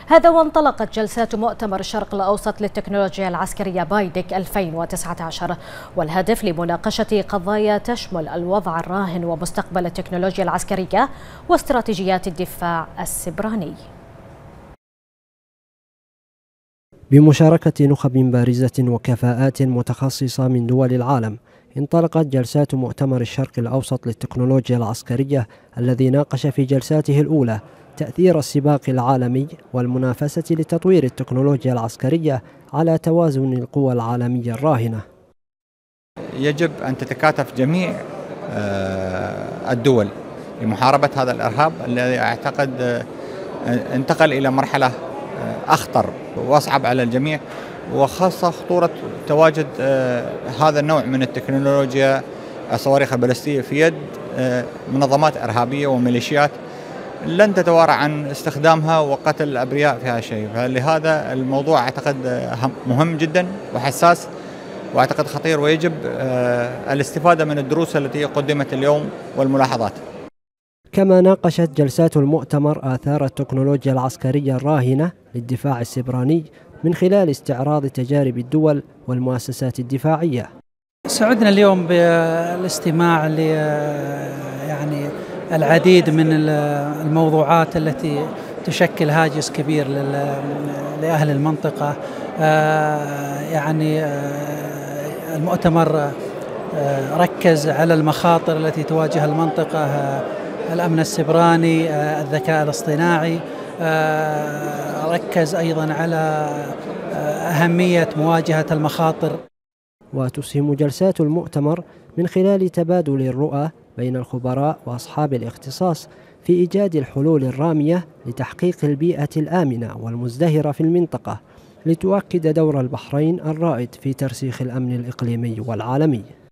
هذا وانطلقت جلسات مؤتمر الشرق الأوسط للتكنولوجيا العسكرية بايدك 2019، والهدف لمناقشة قضايا تشمل الوضع الراهن ومستقبل التكنولوجيا العسكرية واستراتيجيات الدفاع السبراني. بمشاركة نخب بارزة وكفاءات متخصصة من دول العالم، انطلقت جلسات مؤتمر الشرق الأوسط للتكنولوجيا العسكرية الذي ناقش في جلساته الأولى تأثير السباق العالمي والمنافسة لتطوير التكنولوجيا العسكرية على توازن القوى العالمية الراهنة. يجب أن تتكاتف جميع الدول لمحاربة هذا الإرهاب الذي أعتقد انتقل إلى مرحلة أخطر وأصعب على الجميع، وخاصة خطورة تواجد هذا النوع من التكنولوجيا الصواريخ البالستية في يد منظمات إرهابية وميليشيات لن تتوارى عن استخدامها وقتل الأبرياء في هذا الشيء. فلهذا الموضوع أعتقد مهم جدا وحساس، وأعتقد خطير، ويجب الاستفادة من الدروس التي قدمت اليوم والملاحظات. كما ناقشت جلسات المؤتمر آثار التكنولوجيا العسكرية الراهنة للدفاع السبراني من خلال استعراض تجارب الدول والمؤسسات الدفاعية. سعدنا اليوم بالاستماع العديد من الموضوعات التي تشكل هاجس كبير لأهل المنطقة. المؤتمر ركز على المخاطر التي تواجه المنطقة، الأمن السبراني، الذكاء الاصطناعي، ركز أيضا على أهمية مواجهة المخاطر. وتسهم جلسات المؤتمر من خلال تبادل الرؤى بين الخبراء وأصحاب الاختصاص في إيجاد الحلول الرامية لتحقيق البيئة الآمنة والمزدهرة في المنطقة، لتؤكد دور البحرين الرائد في ترسيخ الأمن الإقليمي والعالمي.